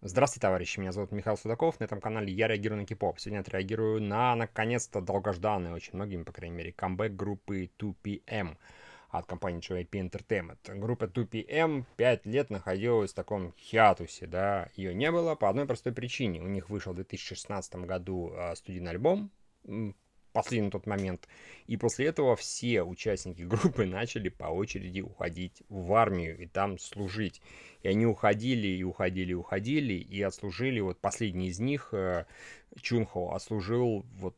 Здравствуйте, товарищи, меня зовут Михаил Судаков, на этом канале я реагирую на кей-поп. Сегодня я отреагирую на, наконец-то, долгожданный, очень многими, по крайней мере, камбэк группы 2PM от компании JYP Entertainment. Группа 2PM 5 лет находилась в таком хиатусе, да, ее не было по одной простой причине. У них вышел в 2016 году студийный альбом, последний на тот момент, и после этого все участники группы начали по очереди уходить в армию и там служить. И они уходили, и уходили, и уходили, и отслужили, вот последний из них, Чунхо, отслужил, вот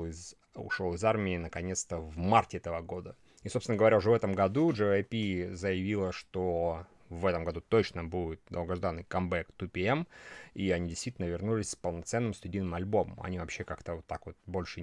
ушел из армии, наконец-то, в марте этого года. И, собственно говоря, уже в этом году JYP заявила, что в этом году точно будет долгожданный камбэк 2PM, и они действительно вернулись с полноценным студийным альбомом. Они вообще как-то вот так вот больше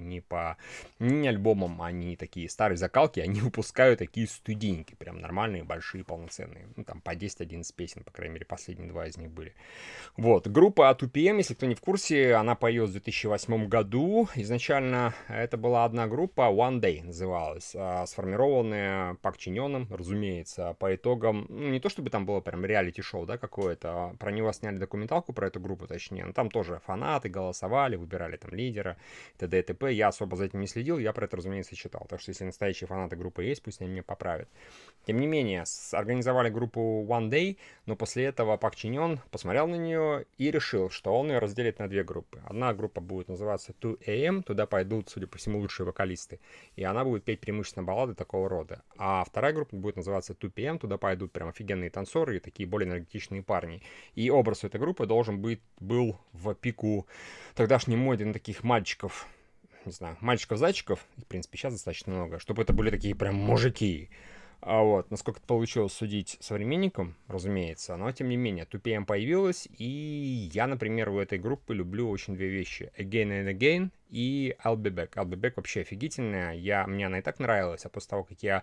не альбомом, они такие старые закалки, они выпускают такие студийники, прям нормальные, большие, полноценные. Ну, там по 10-11 песен, по крайней мере, последние два из них были. Вот, группа 2PM, если кто не в курсе, она появилась в 2008 году. Изначально это была одна группа, One Day называлась, сформированная Пак Чин Йоном, разумеется, по итогам, ну, не то чтобы там было прям реалити-шоу, да, какое-то, про него сняли документалку, про эту группу, точнее, но там тоже фанаты голосовали, выбирали там лидера, т.д. и т.п. Я особо за этим не следил, я про это, разумеется, читал, так что если настоящие фанаты группы есть, пусть они меня поправят. Тем не менее, организовали группу One Day, но после этого Пак Чин Йон посмотрел на нее и решил, что он ее разделит на две группы. Одна группа будет называться 2AM, туда пойдут, судя по всему, лучшие вокалисты, и она будет петь преимущественно баллады такого рода. А вторая группа будет называться 2PM, туда пойдут прям офигенные танцоры и такие более энергетичные парни. И образ этой группы был в пику тогдашней моде на таких мальчиков, не знаю, мальчиков-зайчиков, в принципе, сейчас достаточно много, чтобы это были такие прям мужики. А вот, насколько это получилось судить современникам, разумеется, но тем не менее, 2PM появилась, и я, например, у этой группы люблю очень две вещи. Again and Again и I'll Be Back. I'll Be Back вообще офигительная, мне она и так нравилась, а после того, как я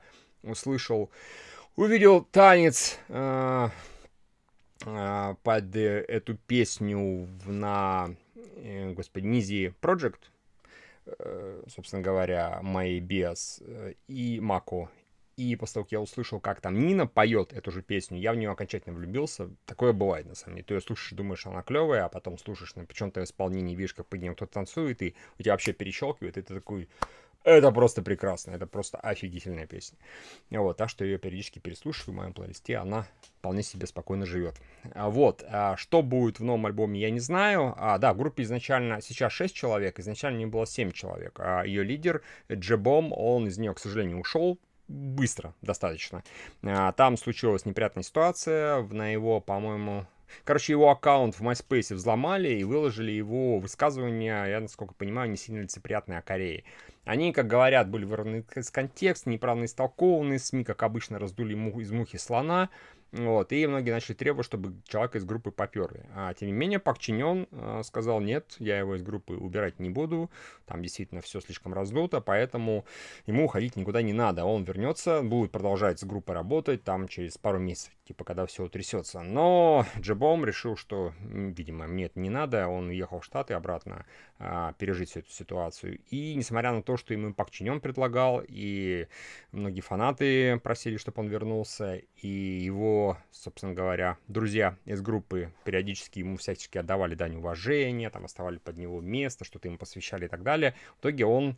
увидел танец под эту песню господи, Низи Project, собственно говоря, Мэй Биас и Мако. И после того, как я услышал, как там Нина поет эту же песню, я в нее окончательно влюбился. Такое бывает, на самом деле. Ты ее слушаешь, думаешь, она клевая, а потом слушаешь на почем-то исполнении, видишь, как под ним кто-то танцует, и у тебя вообще перещелкивает, и ты такой, это просто прекрасно, это просто офигительная песня. Вот, так что я ее периодически переслушиваю в моем плейлисте, она вполне себе спокойно живет. Вот, что будет в новом альбоме, я не знаю. Да, в группе изначально, сейчас 6 человек, изначально не было 7 человек. Ее лидер Джебом, он из нее, к сожалению, ушел быстро достаточно. Там случилась неприятная ситуация, на его, по-моему... Короче, его аккаунт в MySpace взломали и выложили его высказывания, я, насколько понимаю, не сильно лицеприятные о Корее. Они, как говорят, были вырваны из контекста, неправильно истолкованы, СМИ, как обычно, раздули из мухи слона. Вот, и многие начали требовать, чтобы человека из группы поперли. Тем не менее, Пак Чин Йон сказал, нет, я его из группы убирать не буду, там действительно все слишком раздуто, поэтому ему уходить никуда не надо. Он вернется, будет продолжать с группой работать, там через пару месяцев, типа, когда все утрясется. Но Джебом решил, что, видимо, мне это не надо, он уехал в Штаты обратно пережить всю эту ситуацию. И несмотря на то, что ему Пак Чин Йон предлагал, и многие фанаты просили, чтобы он вернулся, и его, собственно говоря, друзья из группы периодически ему всячески отдавали дань уважения, там оставали под него место, что-то ему посвящали и так далее. В итоге он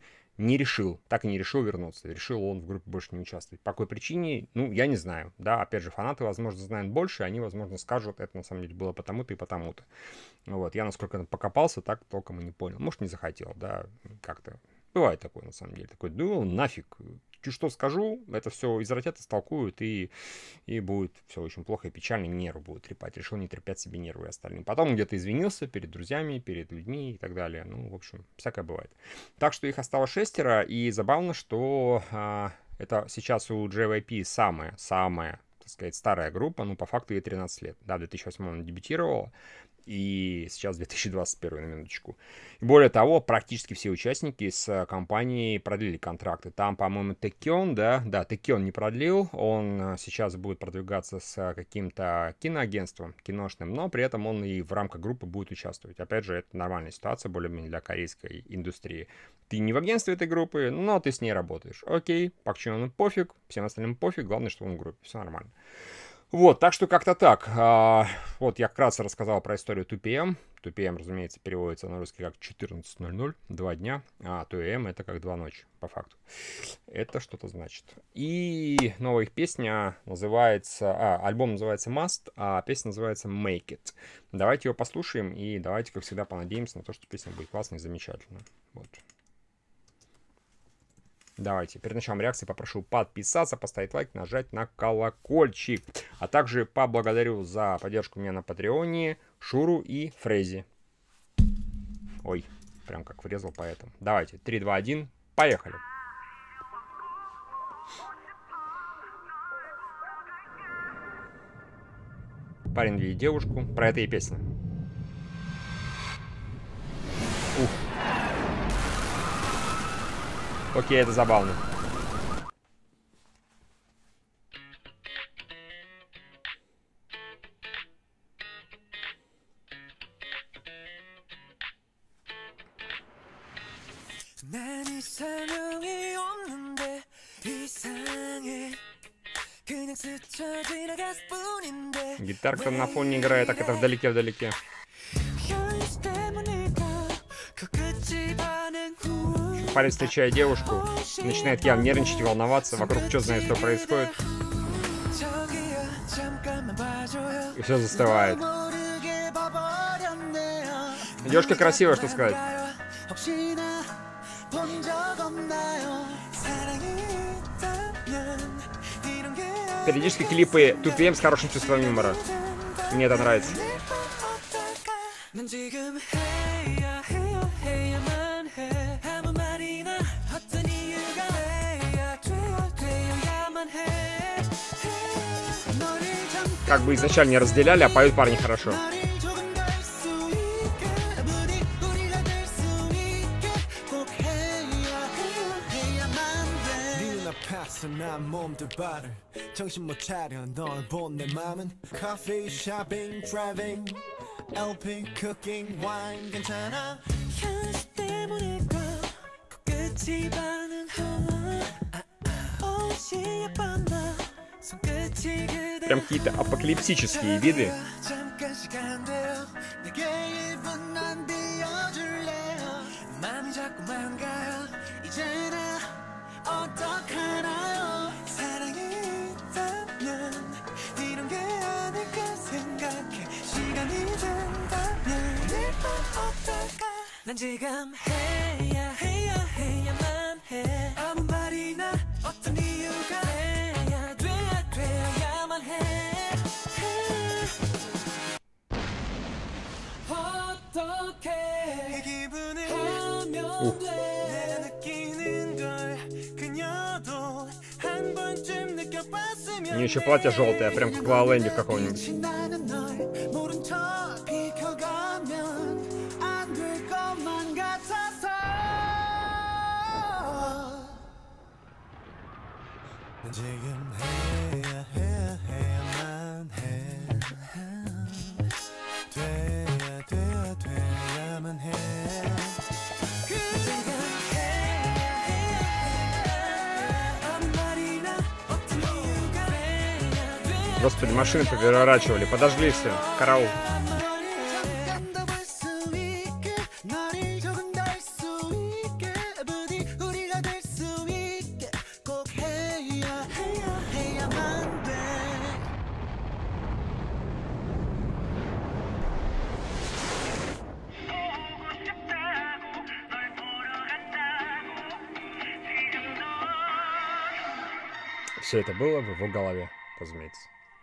так и не решил вернуться. Решил он в группе больше не участвовать. По какой причине, ну, я не знаю. Да, опять же, фанаты, возможно, знают больше, они, возможно, скажут, это на самом деле было потому-то и потому-то. Вот, я, насколько покопался, так толком и не понял. Может, не захотел, да, как-то. Бывает такое, на самом деле. Такой, ну, нафиг, чуть что скажу, это все извратят, истолкуют, и будет все очень плохо и печально, и нервы будут трепать. Решил не трепать себе нервы и остальным. Потом где-то извинился перед друзьями, перед людьми и так далее. Ну, в общем, всякое бывает. Так что их осталось шестеро, и забавно, что это сейчас у JYP самая, так сказать, старая группа, ну, по факту ей 13 лет. Да, в 2008 она дебютировала, и сейчас 2021, на минуточку. И более того, практически все участники с компанией продлили контракты. Там, по-моему, Taekyon, да, Taekyon не продлил, он сейчас будет продвигаться с каким-то киноагентством киношным, но при этом он и в рамках группы будет участвовать. Опять же, это нормальная ситуация, более-менее для корейской индустрии. Ты не в агентстве этой группы, но ты с ней работаешь. Окей, Пак Чон Йону пофиг, всем остальным пофиг, главное, что он в группе, все нормально. Вот, так что как-то так. Вот я вкратце рассказал про историю 2PM. 2PM, разумеется, переводится на русский как 14:00, 2 дня, а 2AM это как 2 ночи, по факту. Это что-то значит. И новая их песня называется... альбом называется Must, а песня называется Make It. Давайте ее послушаем и давайте, как всегда, понадеемся на то, что песня будет классной и замечательной. Вот. Давайте, перед началом реакции попрошу подписаться, поставить лайк, нажать на колокольчик. А также поблагодарю за поддержку меня на Патреоне Шуру и Фрези. Ой, прям как врезал поэтому. Давайте, 3, 2, 1, поехали. Парень видит девушку. Про это и песня. Ух. Окей, это забавно. Гитарка на фоне играет, так это вдалеке-вдалеке. Парень встречает девушку, начинает явно нервничать и волноваться, вокруг что знает, что происходит. И все застывает. Девушка красивая, что сказать. Периодически клипы 2PM с хорошим чувством юмора. Мне это нравится. Как бы изначально не разделяли, а поют парни хорошо. Прям какие-то апокалиптические виды. 난 지금 해야 해야만 해 아무 말이나 어떤 이유가 돼야만 해 어떻게 이 기분을 하면 돼 내가 느끼는 걸 그녀도 한 번쯤 느껴봤으면 у нее еще платье желтое, прям как в La La Land какого-нибудь. Господи, машины переворачивали, подожгли все, караул. Все это было в его голове, разумеется.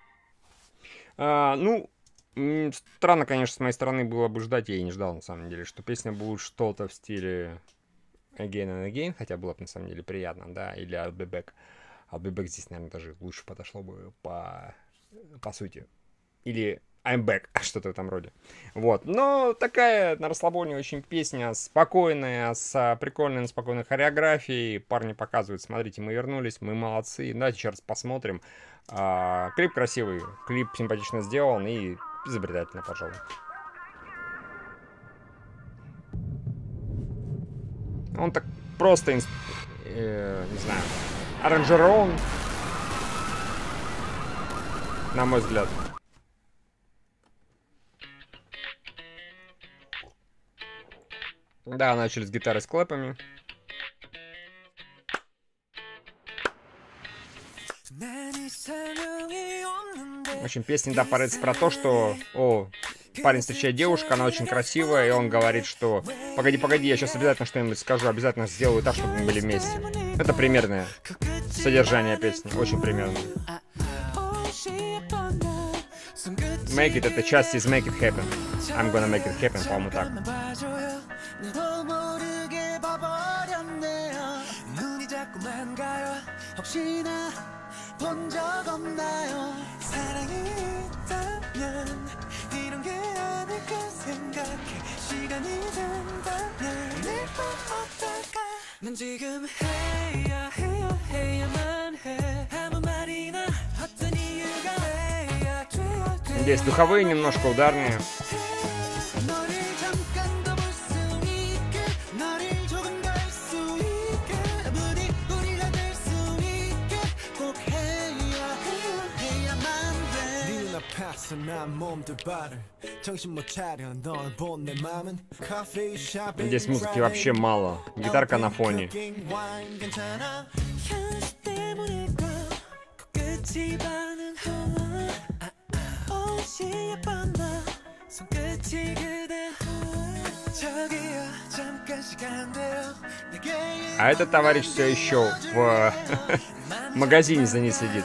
Ну, странно, конечно, с моей стороны было бы ждать, я и не ждал, на самом деле, что песня будет что-то в стиле Again and Again, хотя было бы, на самом деле, приятно, да, или I'll Be Back. I'll Be Back здесь, наверное, даже лучше подошло бы по сути. Или I'm Back, что-то в этом роде. Вот, но такая на расслабоне очень песня, спокойная, с прикольной, спокойной хореографией. Парни показывают, смотрите, мы вернулись, мы молодцы. Давайте еще раз посмотрим. Клип красивый, клип симпатично сделан и изобретательно, пожалуй. Он так просто, не знаю, аранжирован. на мой взгляд. Да, начали с гитары с клэпами. В общем, песня, да, порыться про то, что парень встречает девушку, она очень красивая, и он говорит, что погоди, я сейчас обязательно что-нибудь скажу, обязательно сделаю так, чтобы мы были вместе. Это примерное содержание песни, очень примерное. Make it — это часть из Make it happen. I'm gonna make it happen, по-моему, так. Здесь духовые, немножко ударные. Здесь музыки вообще мало. Гитарка на фоне. А этот товарищ все еще в магазине за ней сидит.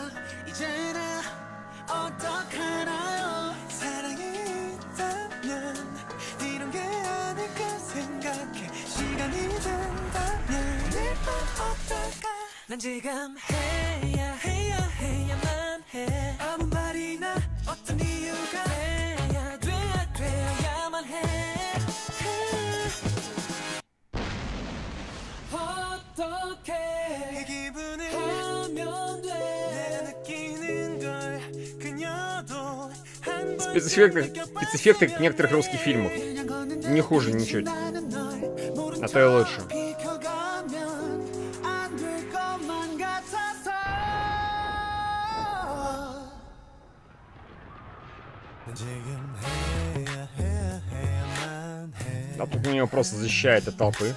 Спецэффекты некоторых русских фильмов. Не хуже ничуть. А то и лучше. А тут у нее просто защищает от толпы.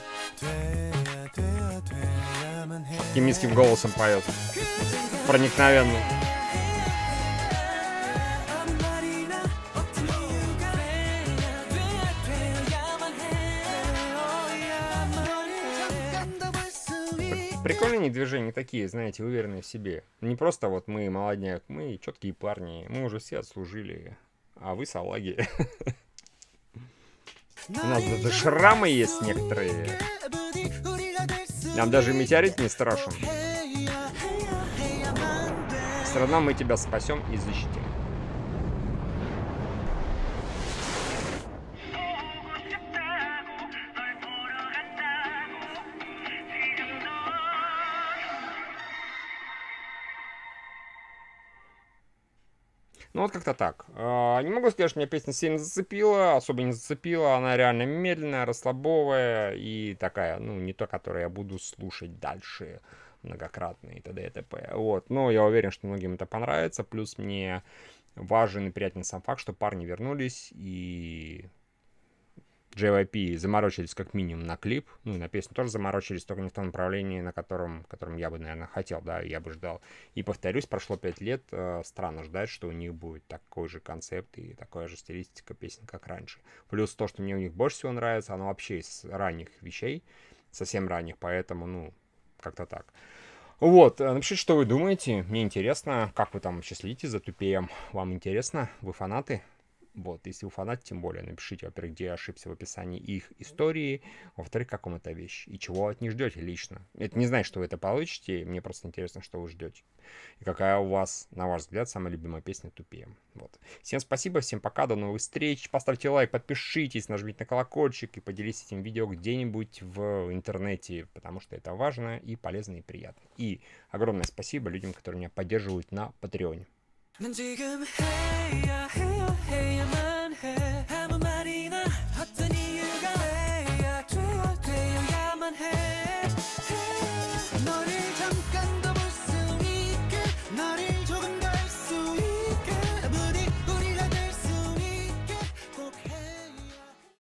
Таким низким голосом поет. Проникновенно. Прикольные движения такие, знаете, уверенные в себе. Не просто вот мы молодняк, мы четкие парни, мы уже все отслужили, а вы салаги. У нас даже шрамы есть некоторые. Нам даже метеорит не страшен. Все равно мы тебя спасем и защитим. Ну вот как-то так. Не могу сказать, что меня песня сильно зацепила, особо не зацепила. Она реально медленная, расслабовая и такая, ну, не то, которую я буду слушать дальше многократно и т.д. и т.п. Вот. Но я уверен, что многим это понравится. Плюс мне важен и приятен сам факт, что парни вернулись и JYP заморочились как минимум на клип, ну и на песню тоже заморочились, только не в том направлении, на котором я бы, наверное, хотел, да, я бы ждал. И повторюсь, прошло 5 лет, странно ждать, что у них будет такой же концепт и такая же стилистика песен, как раньше. Плюс то, что мне у них больше всего нравится, оно вообще из ранних вещей, совсем ранних, поэтому, ну, как-то так. Вот, напишите, что вы думаете, мне интересно, как вы там вообще следите за Тупеем, вам интересно, вы фанаты? Вот, если вы фанат, тем более, напишите, во-первых, где я ошибся в описании их истории, во-вторых, как вам эта вещь, и чего от них ждете лично. Это не значит, что вы это получите, мне просто интересно, что вы ждете. И какая у вас, на ваш взгляд, самая любимая песня Тупее. Вот. Всем спасибо, всем пока, до новых встреч, поставьте лайк, подпишитесь, нажмите на колокольчик и поделитесь этим видео где-нибудь в интернете, потому что это важно и полезно и приятно. И огромное спасибо людям, которые меня поддерживают на Патреоне. 난 지금 해야만 해